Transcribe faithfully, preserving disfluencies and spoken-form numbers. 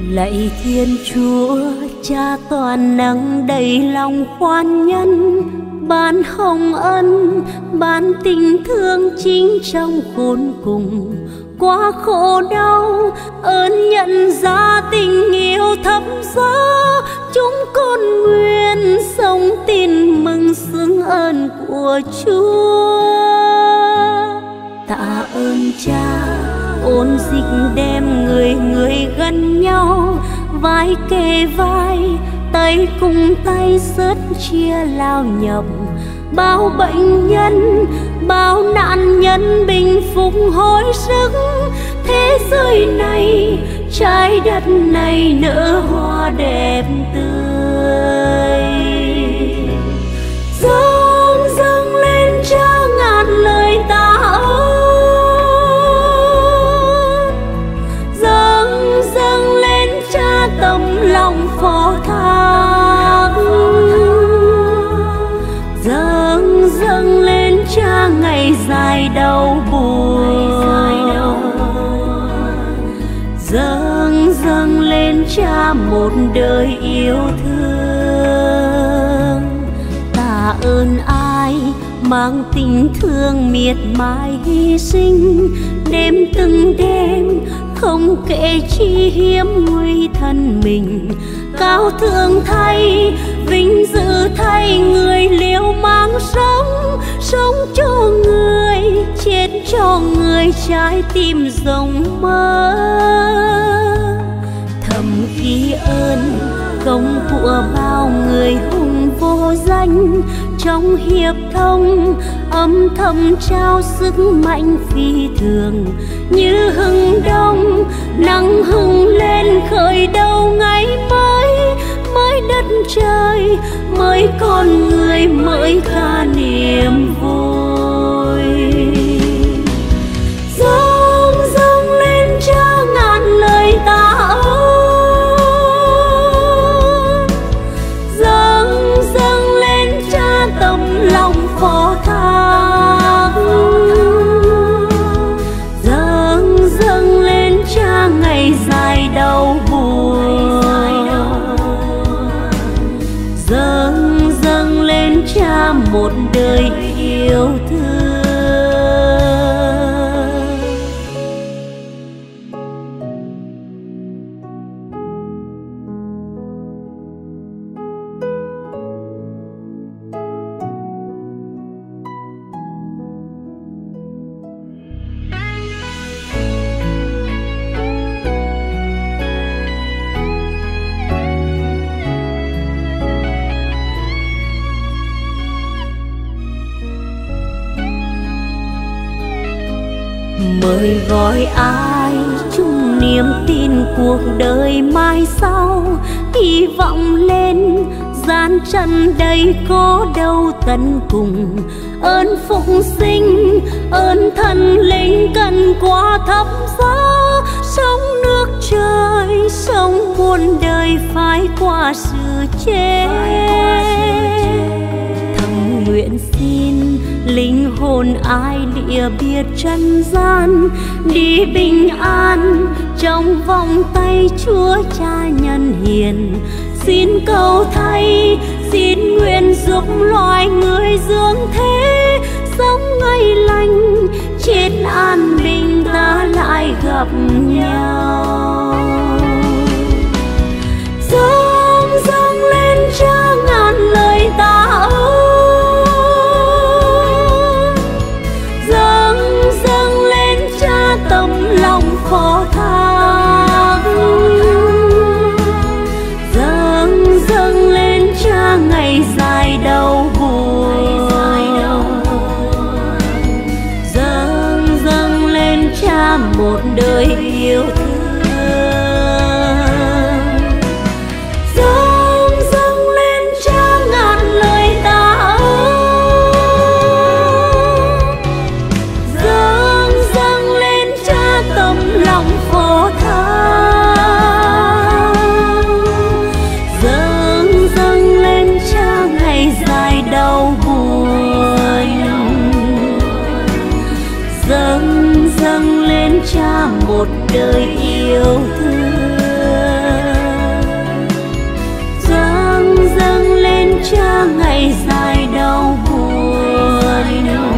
Lạy Thiên Chúa, Cha toàn năng đầy lòng khoan nhân, ban hồng ân, ban tình thương chính trong khốn cùng. Quá khổ đau, ơn nhận ra tình yêu thấm giá, chúng con nguyện sống tin mừng xưng ơn của Chúa. Tạ ơn Cha, ôn dịch đem người người gần nhau, vai kề vai, tay cùng tay sớt chia lao nhọc. Bao bệnh nhân, bao nạn nhân bình phục hồi sức, thế giới này, trái đất này nở hoa đẹp tươi. Dâng dâng lên Cha ngàn lời tạ ơn, dâng dâng lên Cha tấm lòng phó thác, dâng dâng lên Cha ngày dài đau buồn, dâng dâng lên Cha một đời yêu thương. Tạ ơn ai mang tình thương miệt mài hy sinh, đêm từng đêm không kể chi hiếm nguy thân mình. Cao thượng thay, vinh dự thay người liều mang sống, sống cho người, chết cho người, trái tim rộng mơ. Thầm ghi ơn công của bao người hùng vô danh, trong hiệp thông âm thầm trao sức mạnh phi thường. Như hừng đông nắng hừng lên khởi đầu ngày mới, mới đất trời, mới con người, mới ca niềm vui. Dâng dâng lên Cha ngàn lời tạ ơn, dâng dâng lên Cha tấm lòng phó thác, dâng dâng lên Cha ngày dài đau buồn, dâng dâng lên Cha một đời yêu thương. Mời gọi ai chung niềm tin cuộc đời mai sau, hy vọng lên gian trần đây có đâu tận cùng. Ơn phụng sinh, ơn thần linh cần quá thấp giá, sống nước trời, sống muôn đời phải qua sự chết. Thầm nguyện xin linh hồn ai lìa biệt trần gian, đi bình an trong vòng tay Chúa Cha nhân hiền. Xin cầu thay, xin nguyện giúp loài người dương thế, sống ngày lành, chết an bình ta lại gặp nhau. Dâng dâng lên Cha ngàn lời tạ ơn, dâng dâng lên Cha tấm lòng phó thác, dâng dâng lên Cha ngày dài đau buồn, dâng dâng lên Cha một đời yêu thương. Dâng dâng lên Cha ngàn lời tạ ơn, dâng dâng lên Cha tấm lòng phó thác, dâng dâng lên Cha ngày dài đau buồn, dâng dâng lên Cha một đời yêu thương. cha ngày dài đau buồn.